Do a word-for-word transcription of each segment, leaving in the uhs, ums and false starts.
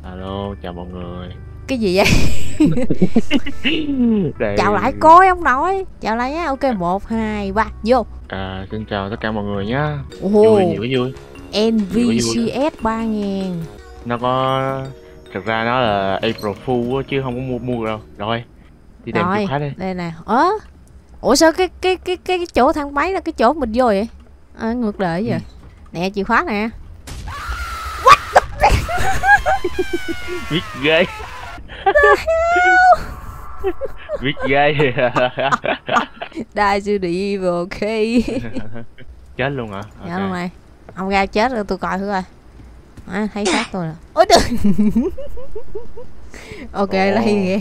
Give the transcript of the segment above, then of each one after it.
Alo, chào mọi người. Cái gì vậy? Đây. Chào lại coi ông nội. Chào lại nhá. Ok, một, hai, ba, vô. À, xin chào tất cả mọi người nhá. Ồ, Vui, nhiều cái vui. en vê Nhiều cái vui. xê ét ba ngàn. Nó có... Thực ra nó là April Fool á, chứ không có mua mua đâu. Rồi, đi đem chìa khóa đi. Đây nè. Ơ, ủa sao cái cái cái cái, cái chỗ thang máy là cái chỗ mình vô vậy? À, ngược lại vậy. Ừ. Nè, chìa khóa nè. Biết ghê. Biết ghê. Die to the evil, ok. Chết luôn hả? Dạ Okay. luôn này. Ông ra chết rồi tôi coi thử coi. À, thấy xác tôi rồi. Ôi trời. Ok, lấy again.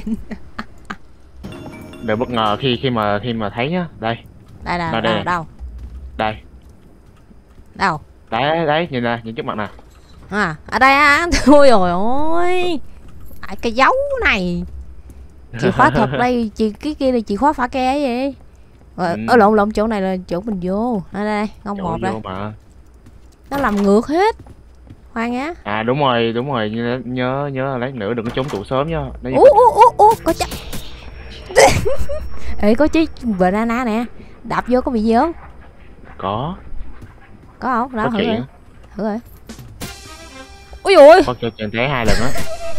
Đừng bất ngờ khi khi mà khi mà thấy nhá. Đây. Đây là đâu, đâu, đâu? Đây. Đâu? Đấy, đấy, nhìn nè, nhìn trước mặt nè. À, ở đây á. Thôi rồi ôi. À, cái dấu này. Chìa khóa thật đây, chị cái kia là chìa khóa phá ke ấy vậy. Rồi, ừ. Ở lộn lộn chỗ này là chỗ mình vô. Đây đây, ngông một đây. Mà. Nó làm ngược hết. Khoan á. À đúng rồi, đúng rồi, nhớ nhớ nhớ lát nữa đừng có trốn tụ sớm nhá. Ú ú ú ú, có chắc. Ê có chiếc banana nè. Đạp vô có bị gì không? Có. Có không? Đó có thử chị rồi. Thử rồi. Ui ôi. Có cho chàng té hai lần á.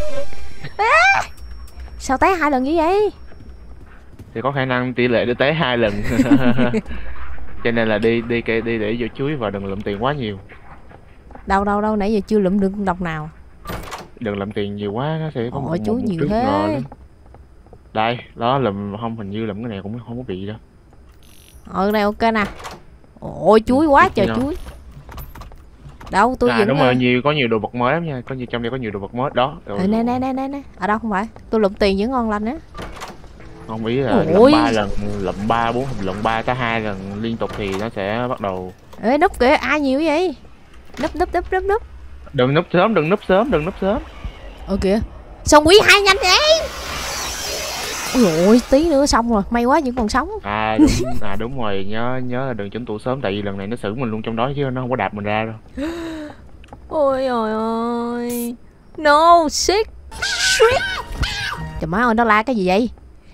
Sao té hai lần như vậy? Thì có khả năng tỷ lệ để té hai lần. Cho nên là đi đi đi, đi để vô chuối và đừng lụm tiền quá nhiều. Đâu đâu đâu, nãy giờ chưa lụm được đồng nào. Đừng lụm tiền nhiều quá nó sẽ có Ôi, một, chuối một nhiều thế. Đây, đó lụm không, hình như lụm cái này cũng không có bị đâu. Ờ này ok nè. Ôi chuối quá trời chuối. Đâu tôi à, vẫn đúng rồi, nhiều có nhiều đồ vật mới lắm nha, có nhiều trong đây có nhiều đồ vật mới đó. Ừ, nè nè nè nè nè. Ở đâu không phải, tôi lụm tiền vẫn ngon lành á. Không, ý là lụm ba lần, lụm ba bốn lụm ba tới hai lần liên tục thì nó sẽ bắt đầu. Ê núp kìa, ai nhiều vậy? Núp núp núp núp núp. Đừng núp sớm, đừng núp sớm, đừng núp sớm. Ờ kìa. Sao quý hai nhanh vậy? Ôi ôi, tí nữa xong rồi, may quá vẫn còn sống. À đúng, à đúng rồi, nhớ nhớ là đừng trốn tụ sớm, tại vì lần này nó xử mình luôn trong đó chứ nó không có đạp mình ra đâu. Ôi ôi ôi. No, shit. Shit. Trời má ơi, nó la cái gì vậy?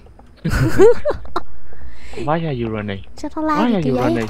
Vá ra Euro này. Sao nó la gì kìa vậy?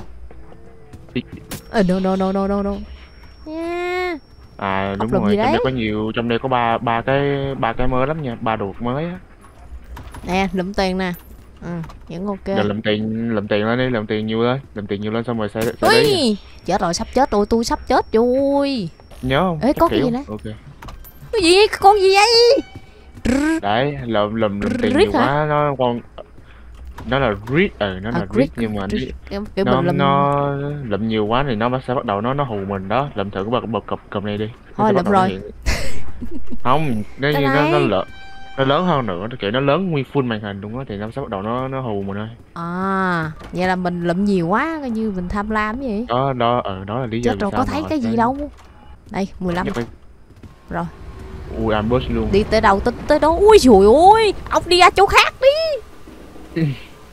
Ờ no no no no no no. Yeah. À đúng rồi, trong đây có nhiều, trong đây có ba ba cái ba cái mới lắm nha, ba đồ mới á. Nè, lụm tiền nè. Ừ, vẫn ok. Giờ lụm tiền, lụm tiền lên đi, lụm tiền nhiều lên, lụm tiền nhiều lên xong rồi sẽ sẽ Ui, đi. chết rồi, sắp chết rồi, tôi sắp chết rồi. Nhớ không? Ê, có cái gì nè? Ok. Cái gì? Con gì vậy? Đấy, lụm lụm lụm tiền nhiều quá, nó con nó là grid, ừ nó là grid nhưng mà nó nó lụm nhiều quá thì nó sẽ bắt đầu nó nó hù mình đó. Lụm thử cái bật cục cục này đi. Thôi lụm rồi. Không, nếu như nó nó lớn nó lớn hơn nữa, nó kiểu nó lớn nguyên full màn hình đúng á thì nó sẽ bắt đầu nó nó hù mình thôi. À, vậy là mình lụm nhiều quá, coi như mình tham lam vậy. Đó đó, ờ đó là lý do. Chết rồi, có thấy cái gì đâu. Đây, mười lăm. Rồi. Ui, ambush luôn. Đi tới đâu tới tới đó. Ui trời ơi, ông đi ra chỗ khác đi.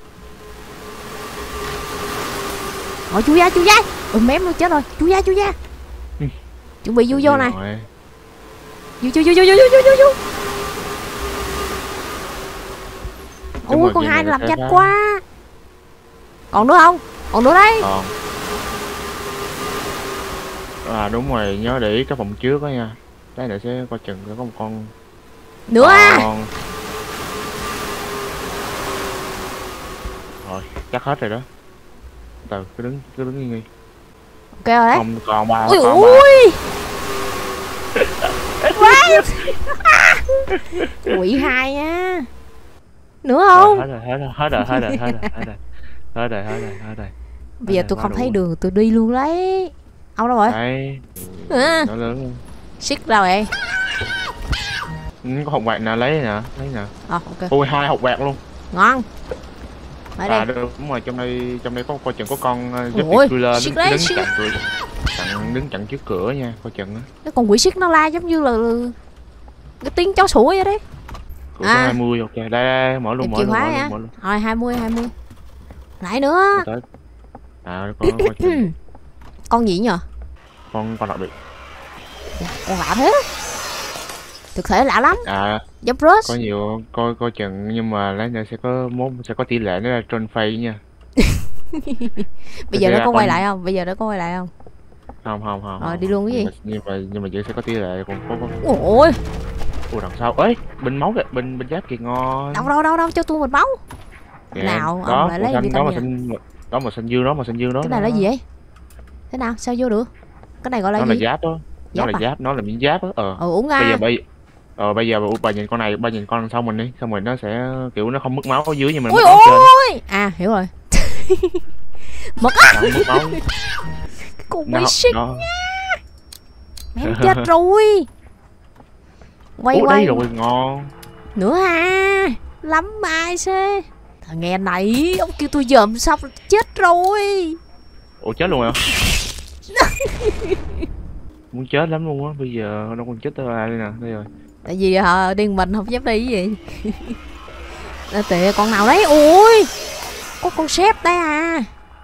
Rồi chú ra, chú ra. Ừ mém luôn, chết rồi. Chú ra, chú ra. Chuẩn bị vô vô này. Vô vô vô vô vô vô vô vô. Ui con hai làm nhanh quá. Còn nữa không? Còn nữa đấy. Còn. À đúng rồi, nhớ để ý cái phòng trước đó nha. Cái này sẽ coi chừng có một con nữa à. Con... Rồi, chắc hết rồi đó. Từ cứ đứng cứ đứng nghi nghi. Ok rồi đấy. Không còn ba. Ui ui. Quỷ hai á. Nữa không? Hết rồi, hết rồi, hết rồi, hết rồi, hết rồi, hết rồi. Hết rồi, hết rồi, hết rồi. Bây giờ tôi không thấy đường, tôi đi luôn đấy. Ông đâu rồi? Đấy. À. Nó lớn luôn. Xích đâu vậy? Ừ, có hộp quạt nè, lấy nè, lấy nè. À, ok. Ui, hai hộp quạt luôn. Ngon. Ở đây. À đúng rồi, trong đây trong đây có coi chừng có con giúp killer đứng, đứng chặn cửa, chặn đứng chặn trước cửa nha, coi chừng á. Cái con quỷ xích nó la giống như là cái tiếng chó sủa vậy đấy. Cửa à. hai mươi, ok, đây, đây mở luôn, mở luôn, mở luôn, mở luôn. Rồi hai mươi hai mươi. Lại nữa. À có coi chừng. Con gì nhờ? Con con đặc biệt. Con lạ thế. Thực thể lạ lắm. À, Giống Rush. có nhiều coi coi chừng, nhưng mà lát nữa sẽ có mốt sẽ có tỷ lệ nó là trôn phay nha. Bây giờ nó có quay lại không? Bây giờ nó có quay lại không? Không không không. Rồi đi luôn cái gì? Nhưng mà nhưng mà vẫn sẽ có tỷ lệ còn có có. Ôi. Ủa đằng sau ấy, bình máu kìa, bình bình giáp kìa ngon. Đâu đâu đâu đâu cho tôi một máu. Kìa, Nào, đó, ông lại lấy xanh, đó mà vitamin. xanh đó mà xanh dương đó mà xanh dương đó. Cái này là gì vậy? Thế nào? Sao vô được? Cái này gọi là nó gì? là giáp đó. Nó Giáp là à? giáp, nó là miếng giáp á. Ờ. Ừ uống Bây giờ ra. bây ờ bây giờ bà nhìn con này, bà nhìn con đằng sau mình đi, xong rồi nó sẽ kiểu nó không mất máu ở dưới nhưng mà nó Ôi mất máu trên. ôi. À hiểu rồi. Mất á. Nó không mất máu. Con Nó, quay shit nó... nha. Em chết rồi. Quay Ủa, quay. đây rồi, ngon. Nữa ha. Lắm ai xê. Thằng nghe này, ông kêu tôi dòm xong chết rồi. Ủa chết luôn hả? Muốn chết lắm luôn á, bây giờ đâu còn chết tới ai đây nè, đây rồi. Tại vì họ điên mình không dám đi cái gì. Là tệ con nào đấy, ui. Có con sếp đây à.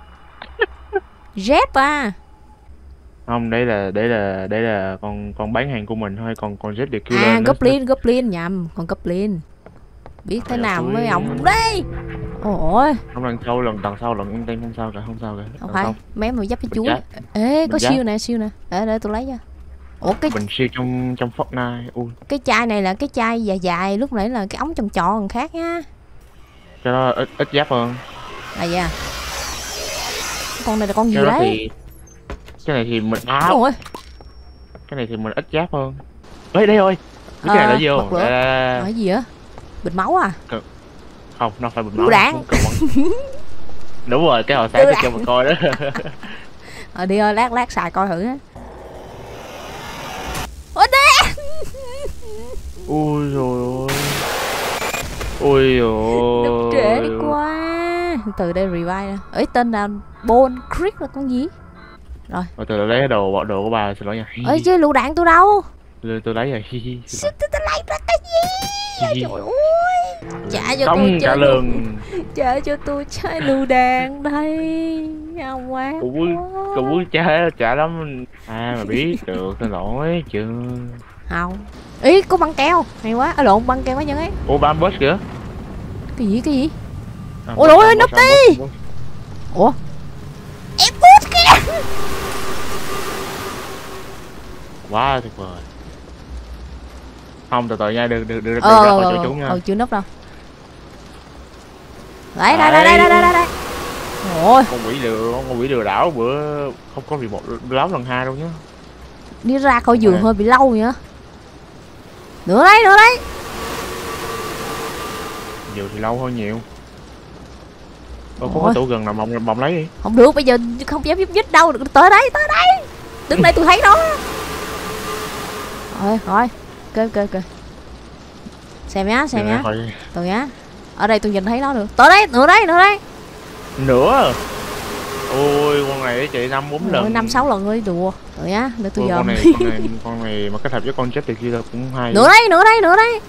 Dép à. Không, đấy là đấy là đấy là con con bán hàng của mình thôi, còn còn Jet được kêu À lên. Goblin, Goblin nhầm, còn Goblin. Biết thế Trời nào ơi. mới ổng đây. Ôi. Không, lần sau lần đằng sau lần em không sao cả, không sao cả. Không Đằng phải, sau. mấy mà dấp cho chú. Giáp. Ê, có Mình giáp. siêu nè, siêu nè. Để để tôi lấy cho. Ủa cái Bình siêu trong trong Fortnite. Ui, cái chai này là cái chai dài dài, lúc nãy là cái ống tròn tròn còn khác nha. cái đó ít ít giáp hơn. À dạ. Con này là con gì Cái đó đấy? thì cái này thì mình áo. Ôi. Cái này thì mình ít giáp hơn. Ê đây rồi. Cái này Ờ, là gì bật không? lửa. Đây, đây, đây. Nói gì á? Bình máu à? Không, nó phải bình Lựu máu. đạn. Đúng rồi, cái hồi sáng Lựu tôi cho đạn. mình coi đó. Ờ đi ơi, lát lát xài coi thử á. Ôi đê. Ui rồi ôi. Ui rồi. Đập trễ quá. Từ đây revive nè. Ấy tên là Bone Creek là con gì? Rồi. Rồi tôi lấy đồ bỏ đồ của bà, xin lỗi nha. Ơi chứ lựu đạn tôi đâu? Tôi, tôi lấy rồi. Hi hi. Sao tôi, tôi lấy ra cái gì? Trời ơi. Trả cho Không tôi trả chơi lương. Trả cho tôi chơi lựu đạn đây. Không quá. Cũng cũng trả trả lắm. À mà biết được, xin lỗi chưa. Không. Ý có băng keo. Hay quá. À lộn băng keo quá nhân ấy. Ủa bam bớt kìa. Cái gì cái gì? À, Ôi bớt, ôi bớt, nấp bớt, đi. bớt. Ủa? Em bút kìa. Quá tuyệt vời. Không, từ từ nha, đừng đừng đừng Ờ, ra khỏi chỗ chúng nha. ờ chưa nấp đâu. Đấy đây đây đây đây đây đây. Ôi, Con quỷ lừa, con quỷ lừa đảo bữa không có bị một láo lần hai đâu nhá. đi ra khỏi giường Nè. hơi bị lâu vậy. Nữa đấy, nữa đấy. Nhiều thì lâu hơn nhiều. Ồ, có Ôi. cái tủ gần nào mong mong lấy đi. Không được, bây giờ không dám giúp dít đâu. Tới đấy, tới đấy. Đứng đây tôi thấy nó. Rồi, rồi. Ok, ok, ok. Xem nhá, xem nhá. Thôi. Từ nhá. Ở đây tôi nhìn thấy nó được. Tới đấy, nữa đấy, nữa đấy. Nữa. Ôi con này chị năm bốn lần. năm sáu lần rồi đùa. Từ nhá, để tôi Ôi, dòm. con này con này con này mà kết hợp với con chết thì kia là cũng hay. Nữa đấy, nữa đấy, nữa đấy.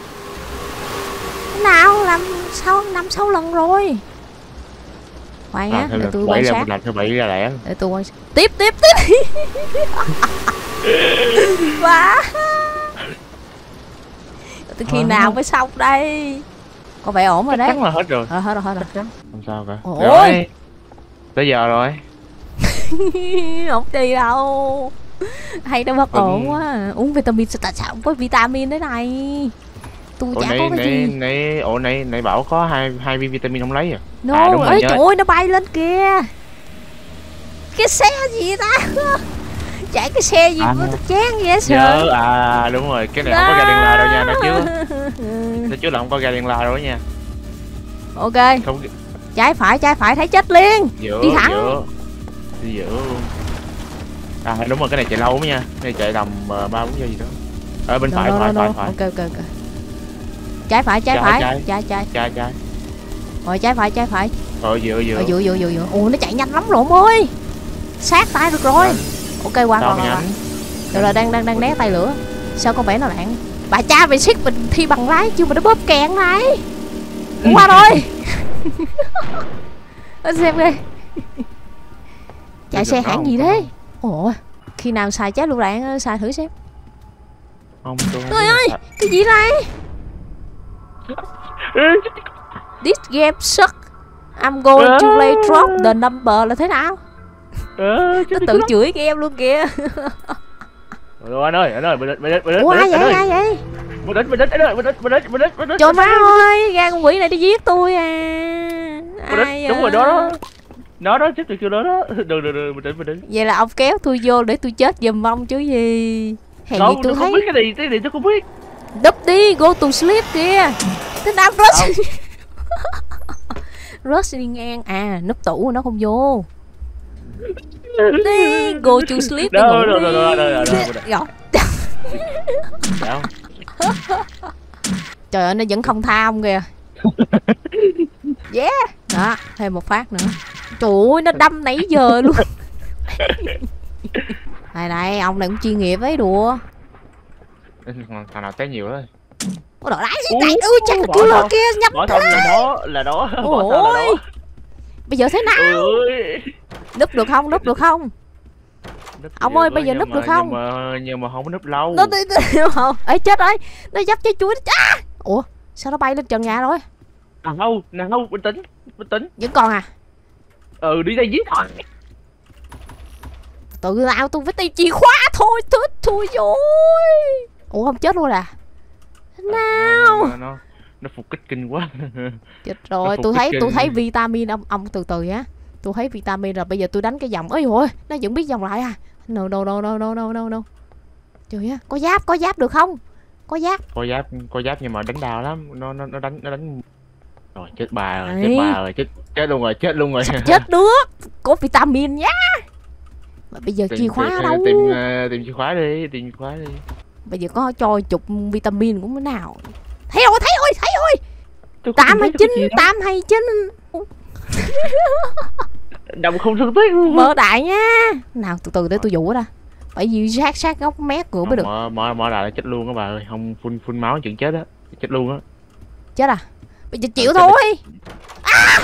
Thế nào làm sao năm sáu lần rồi. Khoan nhá, À, để là tôi bảy quan là sát. mình làm theo bảy ra lẻ. Để tôi quan sát. Tiếp, tiếp, tiếp. Và từ khi nào mới xong đây? Có vẻ ổn rồi Chắc đấy. chắn là hết rồi. Ờ, hết rồi, hết rồi. Không sao cả. Ôi. Rồi. Tới giờ rồi. Không đi đâu. Hay nó bất Ừ. ổn quá. Uống vitamin sao tại sao không có vitamin thế này? Tôi Ủa chả này có cái này gì. này ủa này này bảo có hai hai viên vitamin không lấy à? No, À, đúng rồi, ơi nhớ. trời ơi nó bay lên kìa. Cái xe gì ta? Chạy cái xe gì À. mà chán vậy sợ. Nhớ à đúng rồi, cái này không có ra đèn la đâu nha, nó chứ. Nó chứ là không có ra đèn la đâu nha. Ok, Không trái phải trái phải thấy chết liền. giữa Đi thẳng. giữa đi giữa luôn. À đúng rồi, cái này chạy lâu lắm nha. Cái này chạy tầm uh, ba bốn giờ gì đó. Ở bên No, phải no, phải no, phải no. phải. Ok ok ok. Trái phải trái Trái, phải. trái. Trái trái. Trái trái. Rồi trái phải trái phải. Ở giữa giữa. Ở giữa giữa giữa giữa. Ủa nó chạy nhanh lắm rồi ông ơi. Sát tay được rồi. Ok qua qua Sao qua. qua. nhanh? Được rồi đang đang đang né tay lửa. Sao con vẽ nó lạng? Bà cha mày siết mình thi bằng lái chứ mà nó bóp kẹn này. Qua rồi. Anh xem đi. Chạy xe hãng gì thế? Ủa khi nào xài trái lựu đạn xài thử xem. Không, tôi không Trời biết ơi, là cái gì đây? thật. This game suck. I'm going to play drop the number là thế nào? Ờ, Nó tự chửi game luôn kìa. Rồi anh ơi, anh ơi, mình đến, mình đến, mình đến, Ủa ai mình đến, vậy, anh ai ơi. vậy? Mình đến, mình đến, anh ơi, mình đến, mình đến, mình đến, mình đến. Trời má ơi, ra con quỷ này đi giết tôi à. Mình Ai đến, đúng rồi vậy? đó đó. Nó đó, chết được chưa đó đó. Đừng, đừng, đừng, mình đến, mình đến. Vậy là ông kéo tôi vô để tôi chết giùm ông chứ gì. Hèn gì Không, tôi tôi không thấy. biết cái gì, cái gì tôi không biết. Đúp đi, go to sleep kìa. Thế nào Rush? Rush đi ngang. À, núp tủ nó không vô. Đi, go to sleep đi Đâu, ngủ đâu, đi. đâu, đâu, đâu, đâu, đâu, đâu. Rồi. Đâu? Trời ơi, nó vẫn không tha ông kìa. Yeah. Đó, thêm một phát nữa. Trời ơi, nó đâm nãy giờ luôn. Này này, ông này cũng chuyên nghiệp ấy đùa. Thằng nào té nhiều thôi. Ôi trời đấy, chạy ui chạy kêu lơ kia nhắm. Bỏ thôi là đó, là đó. Bỏ thôi là đó. Bây giờ thế nào? Ôi. Núp được không? Núp được không? Núp Ông được ơi, rồi, bây giờ nhưng núp mà- được không? Nhưng mà, nhưng mà không có núp lâu. Nó đi đi không? Ê chết ơi, nó dấp trái chuối nó. À! Ủa, sao nó bay lên trần nhà rồi? Nào, nào, bình tĩnh, bình tĩnh. Vẫn còn à? Ừ, đi đây giết thôi. Tự nào tôi phải tìm chìa khóa thôi, thích thôi rồi. Ủa không chết luôn à? Nào. Nó, nó, nó, nó phục kích kinh quá. Chết Nó rồi, phục tôi kích thấy kinh. tôi thấy vitamin ông ông từ từ nhá. Tôi thấy vitamin rồi, bây giờ tôi đánh cái vòng. Ơi ôi, nó vẫn biết vòng lại à? No no no no no no no no. Trời á, có giáp, có giáp được không? Có giáp. Có giáp, có giáp nhưng mà đánh đau lắm. Nó nó nó đánh nó đánh. Rồi chết bà rồi, Đấy. chết bà rồi, chết chết luôn rồi, chết luôn rồi. Chết được. Có vitamin nhá. Mà bây giờ Tìm- chìa khóa tìm, ở đâu? Tìm, uh, tìm chìa khóa đi, tìm chìa khóa đi. Bây giờ có cho chục vitamin cũng thế nào? Thấy rồi, thấy rồi, thấy rồi. Tôi có Tám tìm hay thấy chín, cái gì đâu. tám hay chín. Đồng không thương tiếc. Mở đại nha. Nào từ từ để tôi dụ ra. Phải gì sát sát góc mét cửa mới được. Mở mở mở đại là chết luôn các bà ơi, không phun phun máu chuyện chết á, chết luôn á. Chết à? Bây giờ chịu Ừ, chết thôi. À!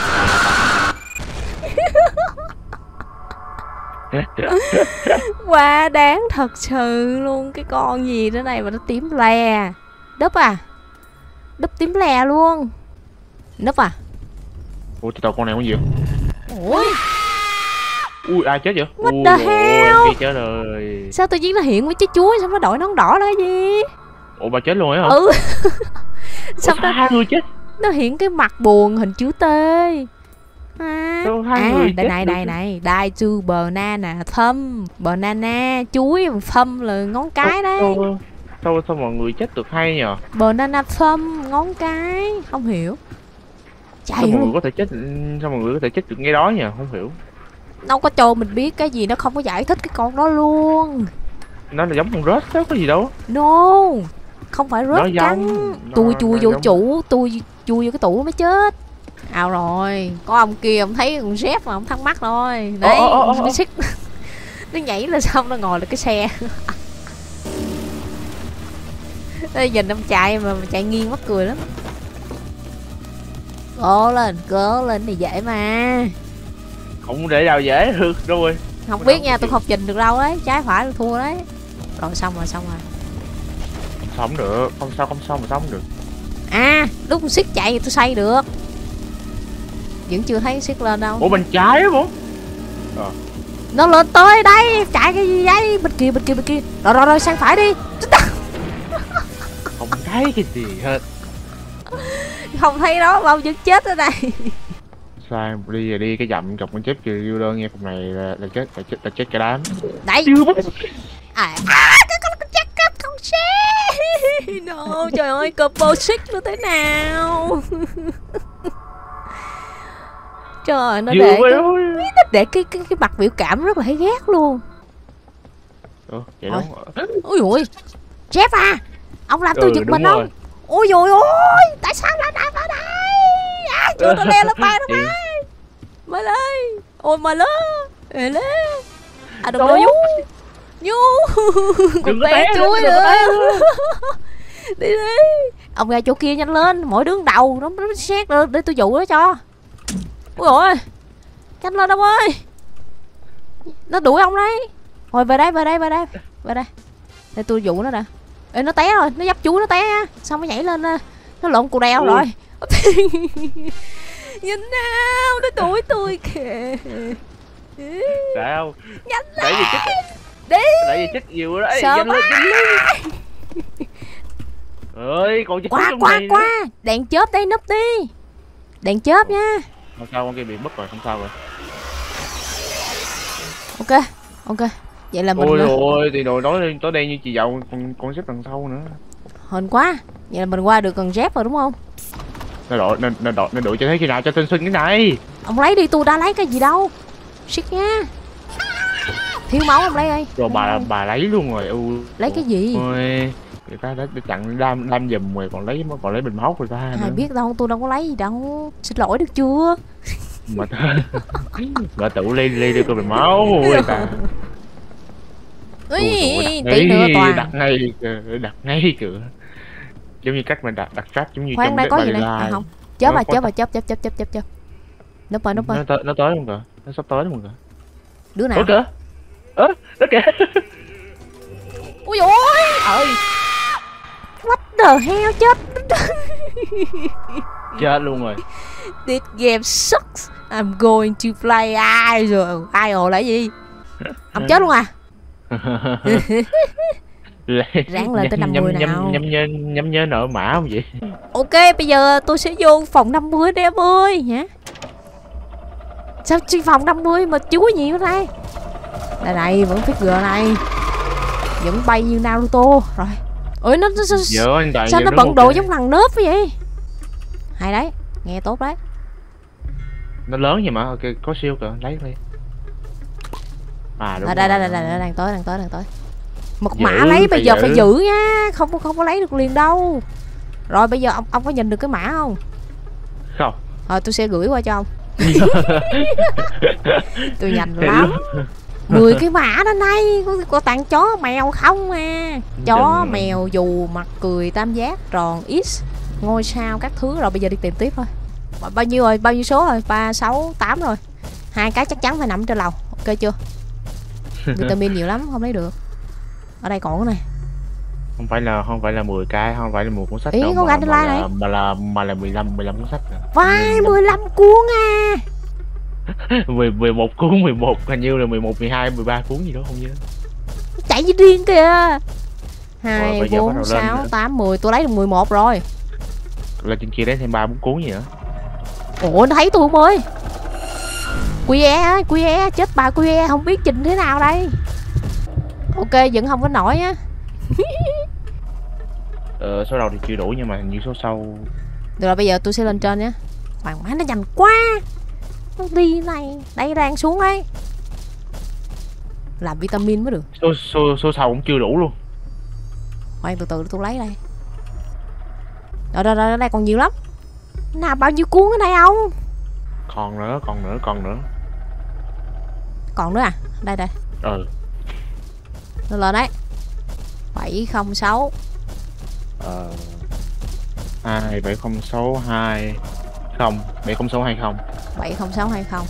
Quá đáng thật sự luôn. Cái con gì đó này mà nó tím lè. Đúp à? Đúp tím lè luôn. Núp à? Ủa tao con này con gì vậy? Ôi, Ui ai chết vậy? What Ui, the ôi, hell? kia chết rồi. sao tự nhiên nó hiện với trái chuối xong nó đổi nón đỏ là cái gì? Ủa bà chết luôn ấy hả? Ừ. Ủa, Xong sao nó, hai người chết? nó hiện cái mặt buồn hình chữ T. À, Sao hai à người đây chết này được? đây này, đai to banana thumb, banana chuối, thumb là ngón cái đấy. Sao, sao, sao mọi người chết được hay nhờ? Banana thumb ngón cái, không hiểu. Sao Chạy mọi người luôn. có thể chết sao mọi người có thể chết được ngay đó nhờ? Không hiểu. Đâu có cho mình biết cái gì, nó không có giải thích cái con đó luôn. Nó là giống con rớt đó, có gì đâu. No, không phải Nó rớt giống, cắn. nó- Tôi nó chui vô giống- chủ, tôi chui vô cái tủ mới chết. Ao rồi, có ông kia ông thấy con dép mà ông thắc mắc thôi. Đấy, Ồ, ồ, ồ, ồ. nó xích. Nó nhảy lên xong nó ngồi lên cái xe. Đây nhìn ông chạy mà, mà chạy nghiêng mắc cười lắm. Cố lên, cố lên thì dễ mà. Không để nào dễ được đâu rồi. Không Cái biết đó nha, chịu. tôi không trình được đâu đấy. Trái phải là thua đấy. Rồi xong rồi, xong rồi. Sống được, không sao không sao mà sống được. À, lúc con xích chạy thì tôi xoay được. Vẫn chưa thấy xích lên đâu. Ủa bên trái á bộ? Nó lên tới đây, chạy cái gì vậy? Bên kia, bên kia, bên kia. Rồi rồi rồi, sang phải đi. Không thấy cái gì hết. Không thấy đó, bao vẫn chết ở đây. Sai đi rồi đi cái dặm chọc con chết trừ yêu đơn nghe, phòng này là, là chết là chết là chết cả đám. Đấy. Chưa bắt. À, à cái con con chắc cắp con xe. No, trời ơi, combo xích nó thế nào? Trời, nó Vừa để mới cái, thôi. nó để cái cái cái mặt biểu cảm rất là thấy ghét luôn. Ủa, vậy Thôi. đó. Ôi ôi, Jeff à, ông làm tôi Ừ, giật đúng mình rồi. không? Ôi dồi ôi, tại sao lại nằm ở đây? À, chưa tôi leo lên bay đâu Chị- mà. Mời lên. Ôi mời lên. Ê lên. À đừng Đâu? có nhu. Nhu. Còn Đừng có té té nữa, chuối đừng nữa. có té nữa. Đi đi. Ông ra chỗ kia nhanh lên, mỗi đứng đầu nó nó xét lên để tôi dụ nó cho. Ôi ôi. Nhanh lên ông ơi. Nó đuổi ông đấy. Rồi về đây, về đây, về đây. Về đây. Để tôi dụ nó đã. Ê, nó té rồi, nó dấp chuối nó té á. Xong nó nhảy lên, nó lộn cù đeo. Ui. Rồi. Nhìn nào, nó đuổi tôi kìa. Sao? Nhanh lên. Để gì chết. Đi. Để gì chết nhiều đó. Sợ nhanh lên, nhanh lên. Ơi, còn chết qua trong qua này qua nữa. Đèn chớp đây, núp đi. Đèn chớp nha. Không sao, con kia bị mất rồi, không sao rồi. Ok, ok. Vậy là mình... Ôi ôi, thì đồ nói tới đây như chị dậu, con con xếp đằng sau nữa. Hên quá. Vậy là mình qua được gần dép rồi đúng không? Nó đội, nó, nó đội, nó đội cho thấy khi nào cho tinh sinh cái này. Ông lấy đi, tôi đã lấy cái gì đâu. Shit nha. Thiếu máu ông lấy đi. Rồi bà bà lấy luôn rồi. U, lấy cái gì? Ôi, người ta đã chặn đam đam giùm rồi còn lấy còn lấy bình máu người ta. Ai biết đâu, tôi đâu có lấy gì đâu. Xin lỗi được chưa? Mà bà tự ly ly được cái bình máu người ta. Ui, tí nữa toàn đặt ngay đặt ngay cửa, giống như cách mình đặt đặt trap giống như khoan trong đây có gì này à, không chớp à chớp à chớp chớp chớp chớp chớp chớp núp rồi núp rồi nó tới nó tới không kìa, nó sắp tới luôn kìa. Đứa nào? Ủa kìa, ớ đó kìa. Ui ôi ơi, what the hell, chết. Chết luôn rồi. This game sucks. I'm going to fly. Ai rồi ai ồ lại gì? Ông chết luôn à? Ráng lên tới năm mươi nào. Nhắm nhắm nhớ nhắm nhớ nợ mã không vậy? Ok, bây giờ tôi sẽ vô phòng năm mươi đi em ơi hả? Sao chi phòng năm mươi mà chúa nhiều đây? Đây này, vẫn figure này. Vẫn bay như Naruto rồi. Ôi nó, nó sao, Giờ, sao nó bận đồ giống thằng nớp vậy? Hay đấy, nghe tốt đấy. Nó lớn vậy mà, ok có siêu kìa, lấy đi. À đúng. À, đây, đây, đây, đây, đang tới, đang tới, đang tới. Mật giữ, mã lấy bây giờ giữ. phải giữ nha, không không có lấy được liền đâu. Rồi bây giờ ông ông có nhìn được cái mã không? Không. Rồi tôi sẽ gửi qua cho ông. Tôi nhanh lắm. mười cái mã đó này, có, có tặng chó mèo không à. Chó Đừng... mèo dù mặt cười tam giác tròn x ngôi sao các thứ. Rồi bây giờ đi tìm tiếp thôi. Bao nhiêu rồi, bao nhiêu số rồi? Ba, sáu, tám rồi. Hai cái chắc chắn phải nằm trên lầu. Ok chưa? Vitamin nhiều lắm, không lấy được. Ở đây còn cái này. Không phải là không phải là mười cái, không phải là một cuốn sách ý đâu, có mà, mà, là, này. mà là mà là mười lăm mười lăm cuốn sách. Vai mười lăm cuốn à. mười mười một cuốn, mười một hình như là mười một, mười hai, mười ba cuốn gì đó không nhớ. Chạy như điên kìa. Hai, bốn, sáu, tám, mười, tôi lấy được mười một rồi. Là trên kia đấy thêm ba bốn cuốn gì nữa. Ủa nó thấy tôi không ơi. Quy e, quy e, chết bà quy e, không biết trình thế nào đây. Ok, vẫn không có nổi á. Ờ, số đầu thì chưa đủ nhưng mà hình như số sau. Được rồi, bây giờ tôi sẽ lên trên nhé. Hoàng má nó nhanh quá. Nó đi này, đây đang xuống đấy. Làm vitamin mới được. Số số số sau cũng chưa đủ luôn. Khoan từ từ tôi lấy đây. Rồi rồi rồi, đây còn nhiều lắm. Nào bao nhiêu cuốn ở đây không? Còn nữa, còn nữa, còn nữa. Còn nữa à? Đây đây. Ừ. Nó lên đấy. bảy không sáu. Ờ. hai bảy không sáu hai không bảy không sáu hai không. bảy không sáu hai không.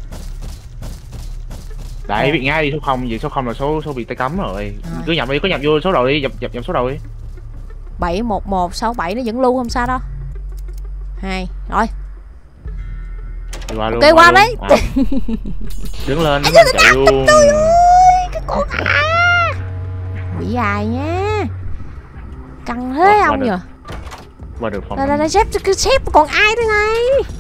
Đấy, biết ngay đi, số không gì, số không là số số bị tay cấm rồi. À. Cứ nhập đi, cứ nhập vô số đầu đi, nhập nhập nhập số đầu đi. bảy một một sáu bảy nó vẫn lưu không sao đâu. Hai, rồi. Qua luôn, ok, qua, qua đấy. À. Đứng lên, chạy luôn. Tôi ơi, cái con à. Quỷ ai nha. Căng thế qua, ông qua nhờ. Qua được phòng. Đây đây đây, sếp sếp còn ai thế này?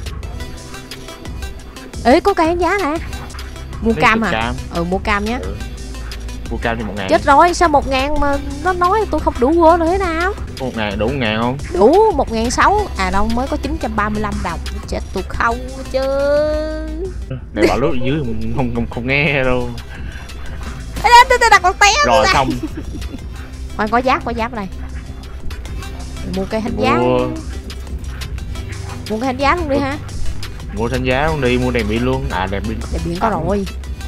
Ê, có cây giá nè. Mua cam à? Cam. Ừ, mua cam nhé. Ừ. Mua cam thì một ngàn. Chết rồi, sao một ngàn mà nó nói tôi không đủ quên rồi thế nào? Một ngàn đủ một ngàn không? Đủ một ngàn sáu. À đâu, mới có chín trăm ba mươi lăm đồng. Chết tôi không chứ. Này bảo lúc dưới không không không, không nghe đâu. Tôi đặt con té rồi xong. Khoan, có giáp, có giáp này. Mua cây hành giá. Mua... mua cây hành giá luôn đi ha. Mua thanh giá luôn đi, mua đèn pin luôn. À đèn pin. Đèn pin có rồi.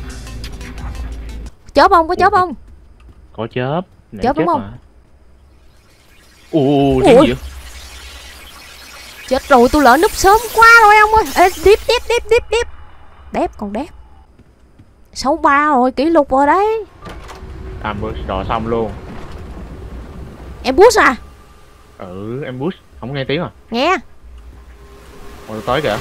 Chớp không? Có chớp không? Có chớp. Nãy chớp đúng không? Ủa, cái gì vậy? Chết rồi, tôi lỡ núp sớm quá rồi ông ơi. Ê, điếp điếp điếp điếp điếp. Đép còn đép. sáu ba rồi, kỷ lục rồi đấy. À, rồi xong luôn. Em boost à? Ừ em boost, không nghe tiếng à? Nghe. Ôi tới kìa.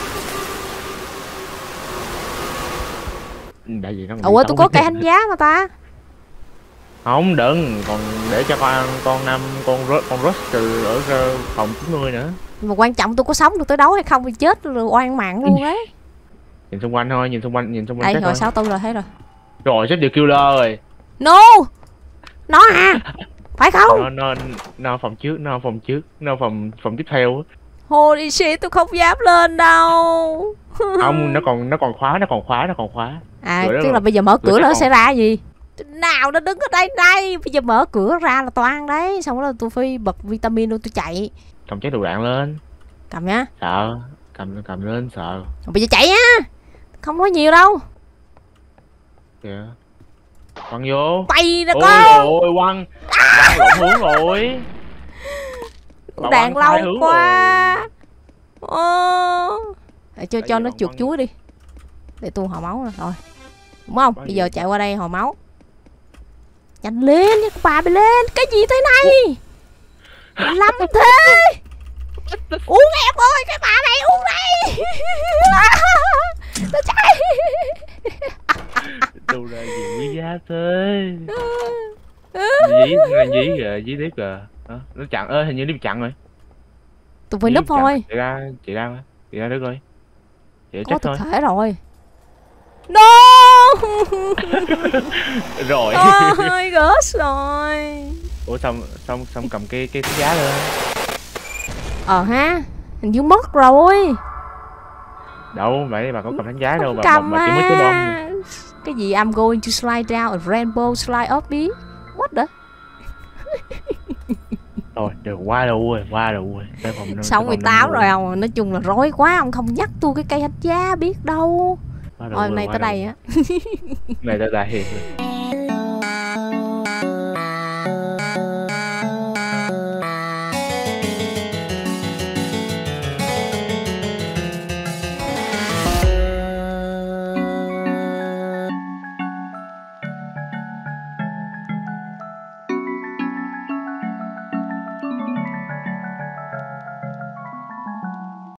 Đại gì nó còn Ủa tôi có cây hành giá mà ta. Không đừng, còn để cho con ăn con năm con con Rush từ ở phòng chín mươi nữa. Mà quan trọng tôi có sống được tới đấu hay không thì chết rồi oan mạng luôn ấy. Nhìn xung quanh thôi, nhìn xung quanh, nhìn xung quanh. Đây rồi sáu tư rồi thấy rồi. Rồi xếp được killer rồi. No. Nó à. Phải không? Nó nó nó phòng trước, nó phòng trước, nó phòng phòng tiếp theo. Holy shit, tôi không dám lên đâu. Không, nó còn nó còn khóa, nó còn khóa, nó còn khóa. À, tức là bây giờ mở cửa nó sẽ ra gì? Nào nó đứng ở đây đây, bây giờ mở cửa ra là toan đấy, xong rồi tôi phi bật vitamin luôn tôi chạy. Cầm trái đầu đạn lên. Cầm nhá. Sợ, cầm cầm lên sợ. Bây giờ chạy á. Không nói nhiều đâu. Kìa. Quăng vô. Bay nè con. Ôi quăng. Quăng lộn hướng rồi. Đạn lâu quá. Ô. Để cho cho nó chuột chuối đi. Để tôi hồi máu rồi. Rồi. Đúng không? Bây giờ chạy qua đây hồi máu. Nhanh lên nha bà, bay lên. Cái gì thế này? Lâm thế. Uống em ơi, cái bà này uống đây. Tôi chạy. Đâu ra gì quý giá thế. Dí, là dí kìa, dí tiếp kìa. Nó chặn, ơi hình như nó bị chặn rồi. Tôi phải núp thôi. Chị ra, chị ra, chị ra được rồi. Chị có thôi. Thể rồi. No. Rồi. Ôi gosh rồi. Ủa xong xong xong cầm cái cái giá lên. Ờ ha, hình như mất rồi. Đâu vậy bà có cầm thánh giá đâu, bà, cầm bà, bà chỉ mới cái bom. Cái gì I'm going to slide down a rainbow slide up me. What the? Rồi được qua đâu rồi, qua đâu rồi. Xong mười tám rồi ông, nói chung là rối quá, ông không nhắc tôi cái cây thánh giá biết đâu. Rồi này tới đây á. Này tới đây.